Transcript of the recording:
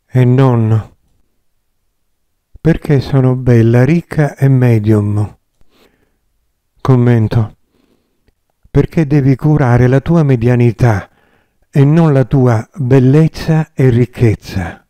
e non perché sono bella, ricca e medium. Commento. Perché devi curare la tua medianità e non la tua bellezza e ricchezza.